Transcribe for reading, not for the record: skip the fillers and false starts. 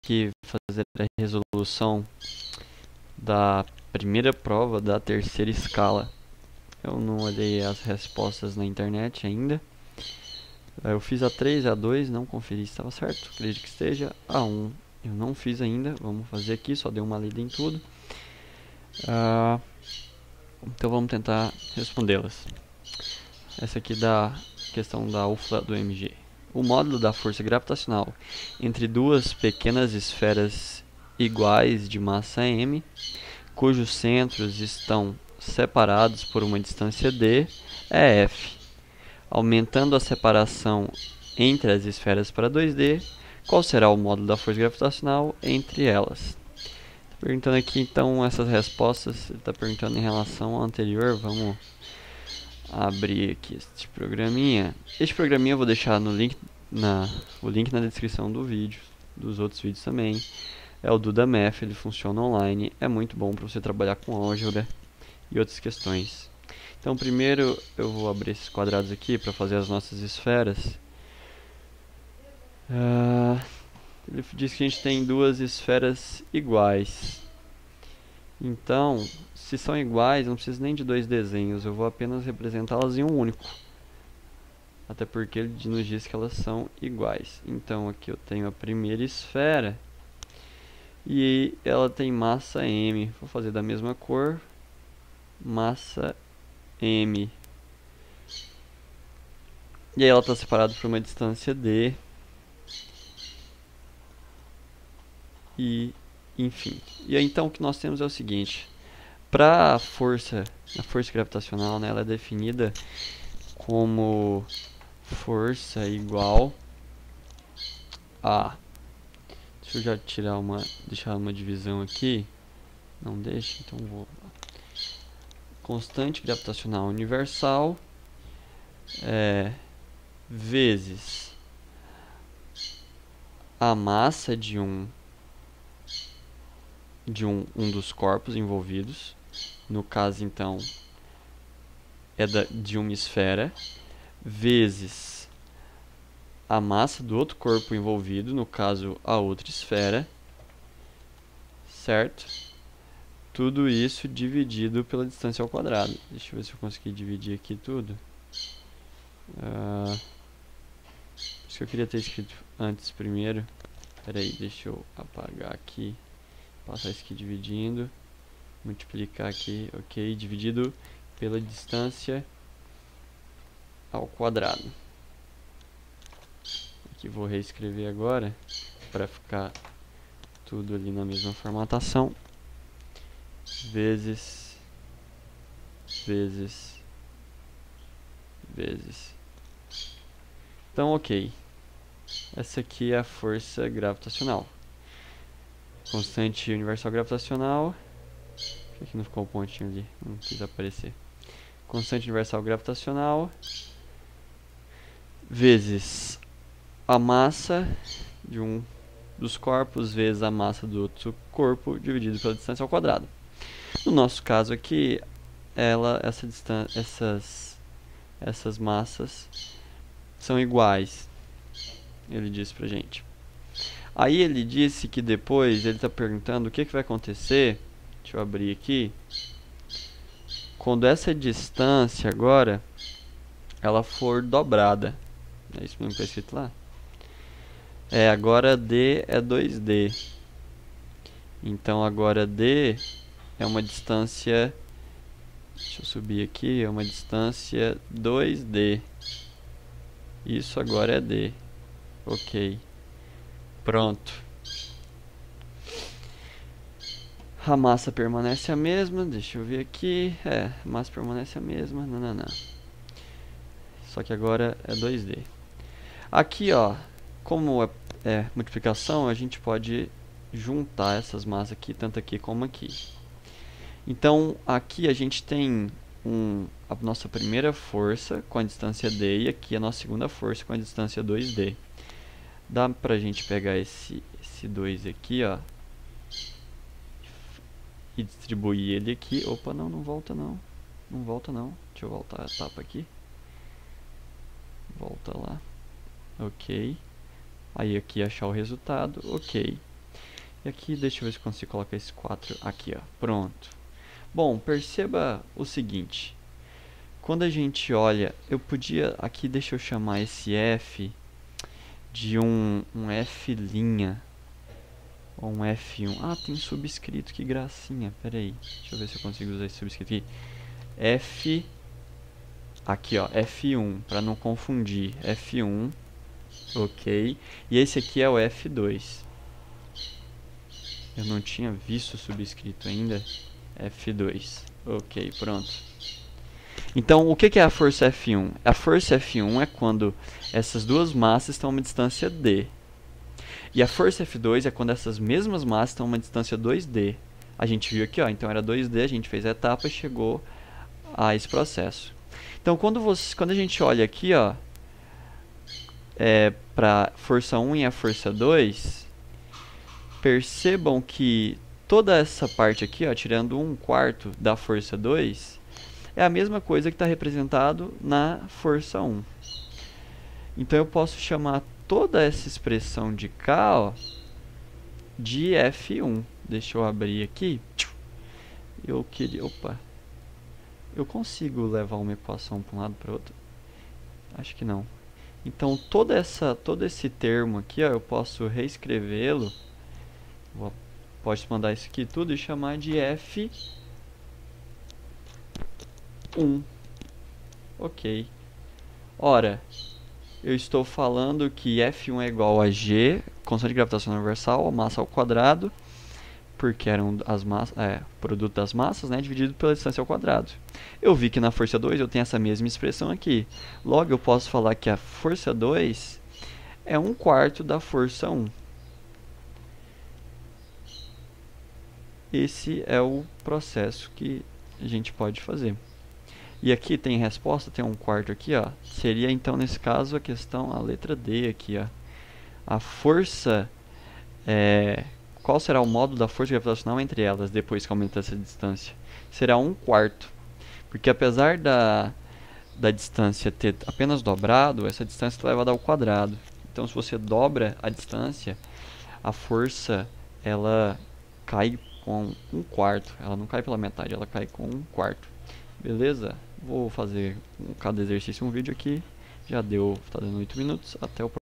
aqui fazer a resolução da primeira prova da terceira escala. Eu não olhei as respostas na internet ainda. Eu fiz a 3, a 2, não conferi se estava certo. Acredito que esteja. A 1 eu não fiz ainda. Vamos fazer aqui, só dei uma lida em tudo. Então vamos tentar respondê-las. Essa aqui da questão da UFLA do MG. O módulo da força gravitacional entre duas pequenas esferas iguais de massa m, cujos centros estão separados por uma distância d, é F. Aumentando a separação entre as esferas para 2D, qual será o módulo da força gravitacional entre elas? Tá perguntando aqui então essas respostas, ele está perguntando em relação ao anterior. Vamos abrir aqui este programinha. Este programinha eu vou deixar no link o link na descrição do vídeo, dos outros vídeos também. É o DudaMath, ele funciona online, é muito bom para você trabalhar com álgebra e outras questões. Então primeiro eu vou abrir esses quadrados aqui para fazer as nossas esferas. Ele diz que a gente tem duas esferas iguais. Então, se são iguais, não preciso nem de dois desenhos, eu vou apenas representá-las em um único. Até porque ele nos diz que elas são iguais. Então aqui eu tenho a primeira esfera e ela tem massa m. Vou fazer da mesma cor, massa m. E aí ela está separada por uma distância d. E enfim. E aí, então o que nós temos é o seguinte: para a força gravitacional, né, ela é definida como força igual a... Deixa eu já deixar uma divisão aqui. Não deixa, então vou... Constante gravitacional universal vezes a massa de um dos corpos envolvidos. No caso, então, é de uma esfera, vezes a massa do outro corpo envolvido, no caso, a outra esfera, certo? Tudo isso dividido pela distância ao quadrado. Deixa eu ver se eu consegui dividir aqui tudo. Isso que eu queria ter escrito antes primeiro. Espera aí, deixa eu apagar aqui. Passar isso aqui dividindo. Multiplicar aqui, ok. Dividido pela distância ao quadrado. Aqui vou reescrever agora para ficar tudo ali na mesma formatação. Vezes. Então, ok. Essa aqui é a força gravitacional. Constante universal gravitacional. Por que aqui não ficou o pontinho ali? Não quis aparecer. Constante universal gravitacional vezes a massa de um dos corpos vezes a massa do outro corpo dividido pela distância ao quadrado. No nosso caso aqui, essas massas são iguais. Ele disse pra gente. Aí ele disse que depois ele está perguntando o que vai acontecer. Deixa eu abrir aqui. Quando essa distância agora ela for dobrada. É isso mesmo que está escrito lá? Agora D é 2D. Então agora D é uma distância... Deixa eu subir aqui. É uma distância 2D. Isso agora é D. Ok. Pronto. A massa permanece a mesma. Deixa eu ver aqui. A massa permanece a mesma. Não. Só que agora é 2D. Aqui, ó, como é multiplicação, a gente pode juntar essas massas aqui, tanto aqui como aqui. Então, aqui a gente tem a nossa primeira força com a distância D e aqui a nossa segunda força com a distância 2D. Dá pra gente pegar esse 2 aqui, ó, e distribuir ele aqui. Opa, não volta não. Não volta não. Deixa eu voltar a etapa aqui. Volta lá. Ok. Aí aqui achar o resultado. Ok. E aqui, deixa eu ver se eu consigo colocar esse 4 aqui, ó. Pronto. Bom, perceba o seguinte. Quando a gente olha, eu podia... Aqui, deixa eu chamar esse F de um F'. Ou um F1. Ah, tem subscrito, que gracinha. Pera aí. Deixa eu ver se eu consigo usar esse subscrito aqui. F... Aqui, ó. F1, para não confundir. F1. Ok. E esse aqui é o F2. Eu não tinha visto o subscrito ainda. F2. Ok, pronto. Então, o que é a força F1? A força F1 é quando essas duas massas estão a uma distância d. E a força F2 é quando essas mesmas massas estão a uma distância 2d. A gente viu aqui, ó, então era 2d, a gente fez a etapa e chegou a esse processo. Então, quando a gente olha aqui, ó, para força 1 e a força 2, percebam que toda essa parte aqui, ó, tirando 1/4 da força 2, é a mesma coisa que está representado na força 1. Então eu posso chamar toda essa expressão de K, ó, de F1. Deixa eu abrir aqui. Opa. Eu consigo levar uma equação para um lado para o outro? Acho que não. Então todo esse termo aqui, ó, eu posso reescrevê-lo. Pode mandar isso aqui tudo e chamar de F1. Ok. Ora, eu estou falando que F1 é igual a G, constante gravitacional universal, a massa ao quadrado, porque eram as massas, produto das massas, né, dividido pela distância ao quadrado. Eu vi que na força 2 eu tenho essa mesma expressão aqui. Logo, eu posso falar que a força 2 é 1/4 da força 1. Esse é o processo que a gente pode fazer. E aqui tem resposta, tem 1/4 aqui, ó. Seria então nesse caso a questão, a letra D aqui, ó. A força, qual será o módulo da força gravitacional entre elas depois que aumenta essa distância? Será 1/4, porque apesar da distância ter apenas dobrado, essa distância está elevada ao quadrado. Então, se você dobra a distância, a força ela cai com 1/4. Ela não cai pela metade, ela cai com 1/4. Beleza? Vou fazer cada exercício um vídeo aqui. Já deu, tá dando 8 minutos. Até o próximo.